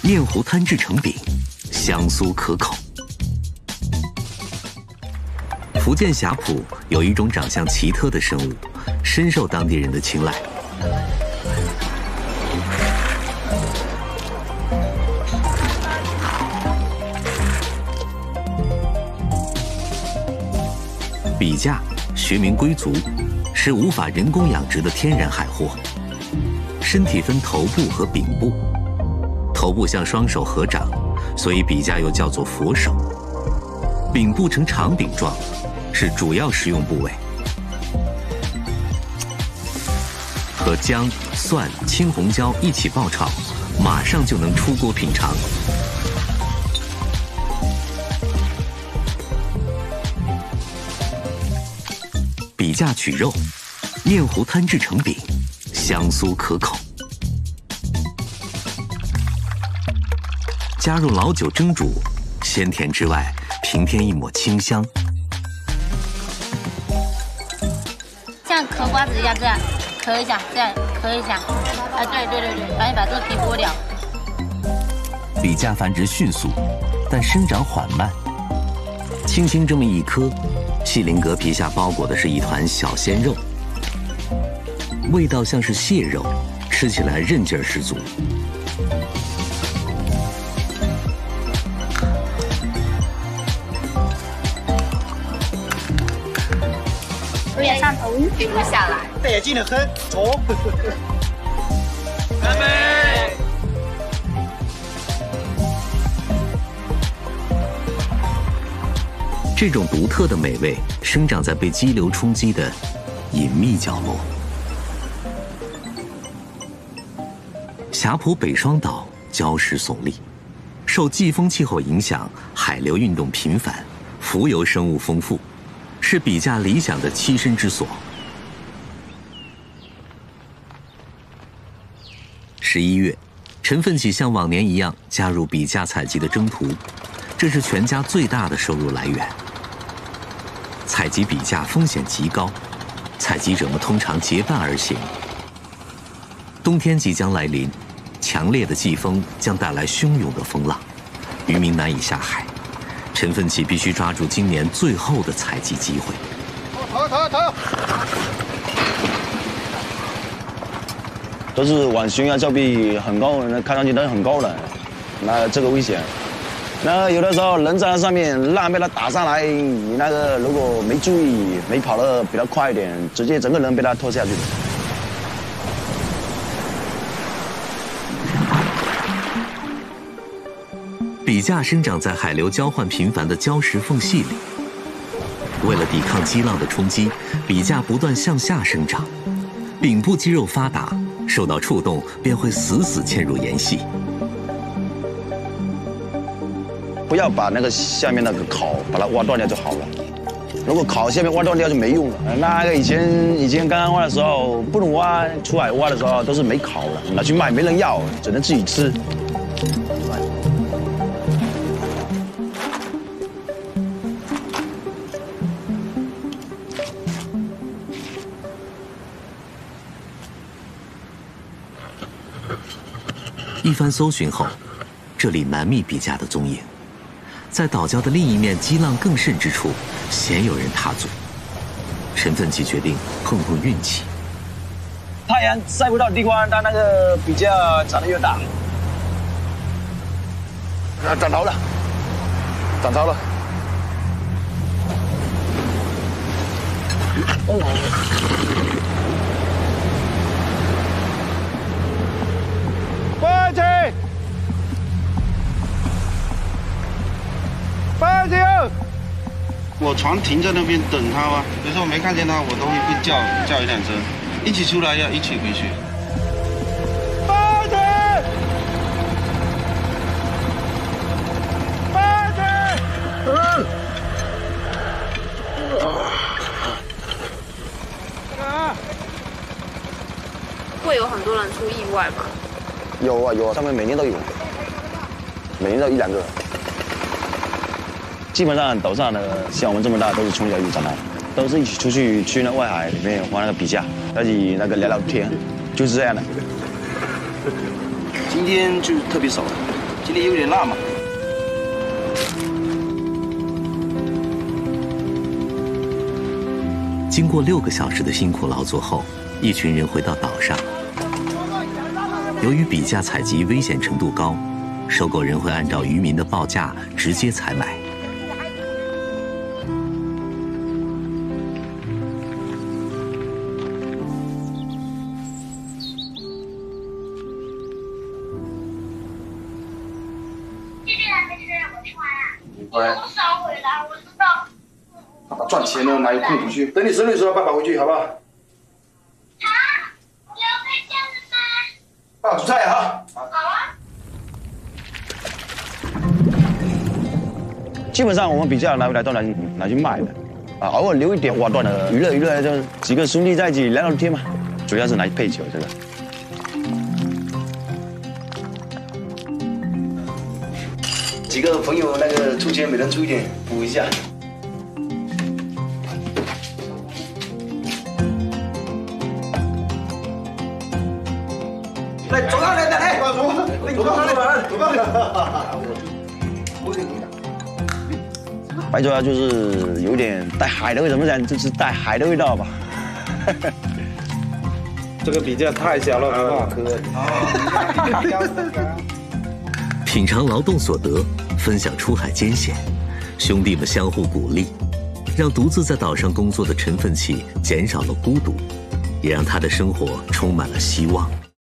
面糊摊制成饼，香酥可口。福建霞浦有一种长相奇特的生物，深受当地人的青睐。笔架，学名龟足，是无法人工养殖的天然海货。身体分头部和柄部，头部像双手合掌，所以笔架又叫做佛手。柄部呈长柄状，是主要食用部位。和姜、蒜、青红椒一起爆炒，马上就能出锅品尝。笔架取肉，面糊摊制成饼，香酥可口。加入老酒蒸煮，鲜甜之外，平添一抹清香。 像嗑瓜子一样，这样嗑一下，这样嗑一下。啊，对，赶紧把这个皮剥掉。 笔架繁殖迅速，但生长缓慢。轻轻这么一颗，细鳞革皮下包裹的是一团小鲜肉，味道像是蟹肉，吃起来韧劲儿十足。 有点上头，停不下来， 带劲的很，走！干杯！ 这种独特的美味生长在被激流冲击的隐秘角落。霞浦北双岛礁石耸立，受季风气候影响，海流运动频繁，浮游生物丰富，是笔架理想的栖身之所。11月，陈奋起像往年一样加入笔架采集的征途，这是全家最大的收入来源。采集笔架风险极高，采集者们通常结伴而行。冬天即将来临，强烈的季风将带来汹涌的风浪，渔民难以下海。陈奋起必须抓住今年最后的采集机会。 头！ 都是晚巡啊，照壁很高，那看上去都很高的，那这个危险。那有的时候人在那上面，浪被它打上来，你那个如果没注意，没跑得比较快一点，直接整个人被它拖下去了。 笔架生长在海流交换频繁的礁石缝隙里，为了抵抗激浪的冲击，笔架不断向下生长，柄部肌肉发达，受到触动便会死死嵌入岩隙。 不要把那个下面那个烤把它挖断掉就好了。如果烤下面挖断掉就没用了。那个以前刚刚挖的时候不能挖，出海挖的时候都是没烤的，拿去卖没人要，只能自己吃。 一番搜寻后，这里难觅笔架的踪影。在岛礁的另一面激浪更甚之处，鲜有人踏足。陈奋起决定碰碰运气。 太阳晒不到的地方，它那个笔架长得越大。啊，涨潮了，涨潮了。 放起！放起！ 我船停在那边等他啊，有时候没看见他，我都会叫一辆车，一起出来要一起回去。 放起！放起！ 会有很多人出意外吗？ 有啊有啊，上面每年都有，每年都1、2个。基本上岛上的像我们这么大都是从小一起长大的，都是一起出去那外海里面玩那个笔架，一起那个聊聊天，就是这样的。 今天就特别少， 今天有点辣嘛。 经过6个小时的辛苦劳作后，一群人回到岛上。由于比价采集危险程度高，收购人会按照渔民的报价直接采买。 弟弟还没吃，我吃完了。 对。 我少回来，我知道。 爸爸赚钱了，哪有空回去？等你生日的时候，爸爸回去，好不好？ 啊，你要回家了吗？ 爸爸煮菜啊！ 好啊。 基本上我们比较拿回来都拿去卖的，啊，偶尔留一点挖断的娱乐，就几个兄弟在一起聊聊天嘛，主要是拿去配酒这个。 几个朋友那个出钱，每人出一点，补一下。来，走上来，来，走上来，走上来。 白酒啊，就是有点带海的味，怎么讲？就是带海的味道吧。 这个比价太小了，没办法喝。 品尝劳动所得，分享出海艰险，兄弟们相互鼓励，让独自在岛上工作的陈奋起减少了孤独，也让他的生活充满了希望。